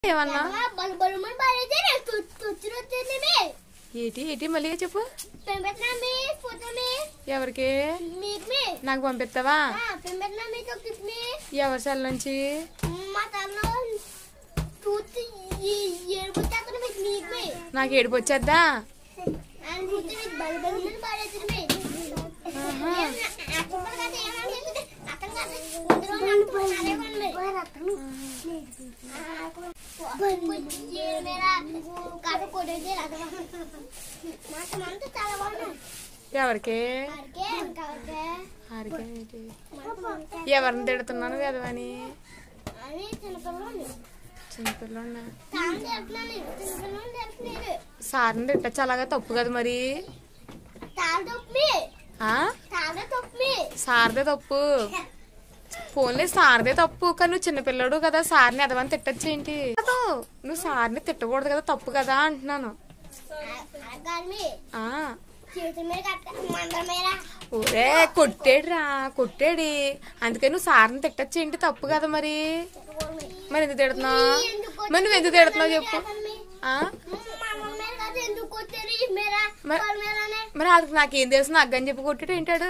ఏమన్నా ఏటి ఏటి మళ్ళీ చెప్పు. ఎవరికి? నాకు పంపిస్తావా? ఎవరి సెల్ నుంచి? నాకు ఏడుపు వచ్చేద్దా? ఎవరికి? ఎవరిని తిడుతున్నాను కదవని? చిన్నపిల్ల సార్ని తిట్టచ్చు అలాగా తప్పు కదా మరి. సార్దే తప్పు. ఫోన్లే సార్దే తప్పు. కానీ నువ్వు చిన్నపిల్లడు కదా, సార్ని ఎదవని తిట్టచ్చు ఏంటి? నువ్వు సార్ని తిట్టకూడదు కదా, తప్పు కదా అంటున్నాను. ఒరే కొట్టాడు రా, కొట్టాడు. అందుకని నువ్వు సార్ని తిట్టచ్చు ఏంటి? తప్పు కదా మరి. మరి ఎందుకు తిడుతున్నావు? మరి నువ్వు ఎందుకు తిడుతున్నావు చెప్పు. మరి వాళ్ళకి నాకేం తెలుసు, అగ్గని చెప్పి కొట్టాడు ఏంటాడు?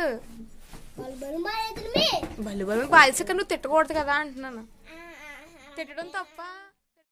బలు బలు బాల్సి నువ్వు తిట్టకూడదు కదా అంటున్నాను. తిట్టడం తప్ప.